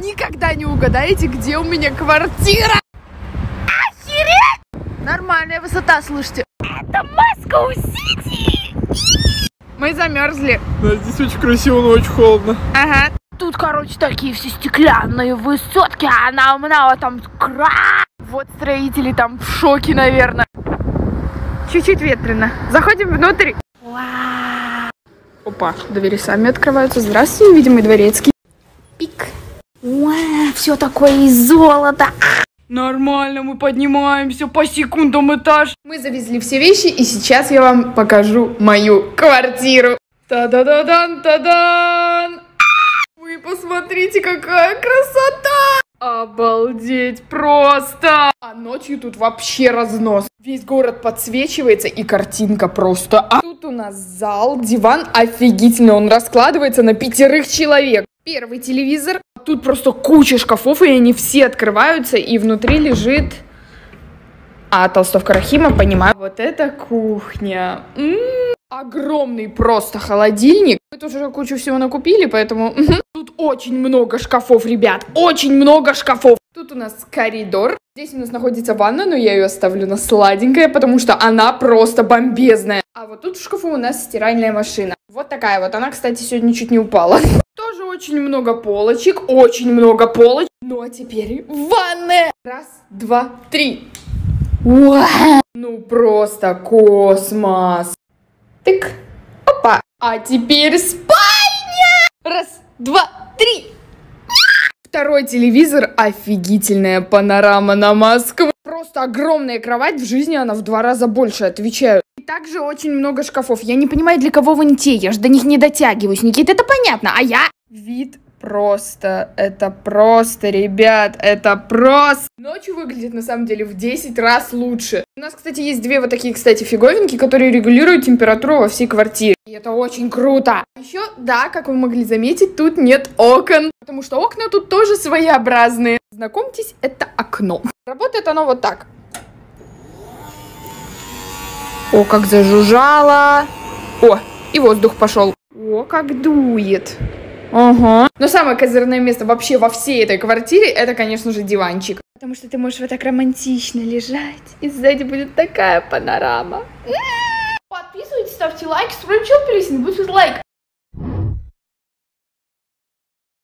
никогда не угадаете, где у меня квартира. Охереть! Нормальная высота, слушайте. Это Москва-Сити! Мы замерзли. Да, здесь очень красиво, но очень холодно. Ага. Тут, короче, такие все стеклянные высотки, а нам вот там Вот строители там в шоке, наверное. Чуть-чуть ветрено. Заходим внутрь. Опа, двери сами открываются. Здравствуйте, невидимый дворецкий. Пик. Все такое из золота. Нормально, мы поднимаемся по секундам этаж. Мы завезли все вещи, и сейчас я вам покажу мою квартиру. Та-да-да-дан, та-дан! Вы посмотрите, какая красота! Обалдеть просто! А ночью тут вообще разнос. Весь город подсвечивается, и картинка просто... Тут у нас зал, диван офигительный, он раскладывается на 5 человек. Первый телевизор. Тут просто куча шкафов, и они все открываются, и внутри лежит... толстовка Рахима, понимаю. Вот это кухня. Огромный просто холодильник. Мы тут уже кучу всего накупили, поэтому... Тут очень много шкафов, ребят. Очень много шкафов. Тут у нас коридор. Здесь у нас находится ванна, но я ее оставлю на сладенькое, потому что она просто бомбезная. А вот тут в шкафу у нас стиральная машина. Вот такая вот. Она, кстати, сегодня чуть не упала. Тоже очень много полочек. Очень много полочек. Ну а теперь ванная. Раз, два, три. Вау! Ну просто космос. Тык. Опа. А теперь спальня. Раз, два, три. Второй телевизор. Офигительная панорама на Москву. Просто огромная кровать. В жизни она в 2 раза больше, отвечаю. И также очень много шкафов. Я не понимаю, для кого вон те. Я же до них не дотягиваюсь. Никита, это понятно. А я... Вид просто... Это просто, ребят. Это просто... Ночью выглядит, на самом деле, в 10 раз лучше. У нас, кстати, есть 2 вот такие, кстати, фиговинки, которые регулируют температуру во всей квартире. И это очень круто. Еще, да, как вы могли заметить, тут нет окон. Потому что окна тут тоже своеобразные. Знакомьтесь, это окно. Работает оно вот так. О, как зажужжало. О, и воздух пошел. О, как дует. Ага. Но самое козырное место вообще во всей этой квартире, это, конечно же, диванчик. Потому что ты можешь вот так романтично лежать, и сзади будет такая панорама. Подписывайтесь, ставьте лайк, строим чел, будь лайк.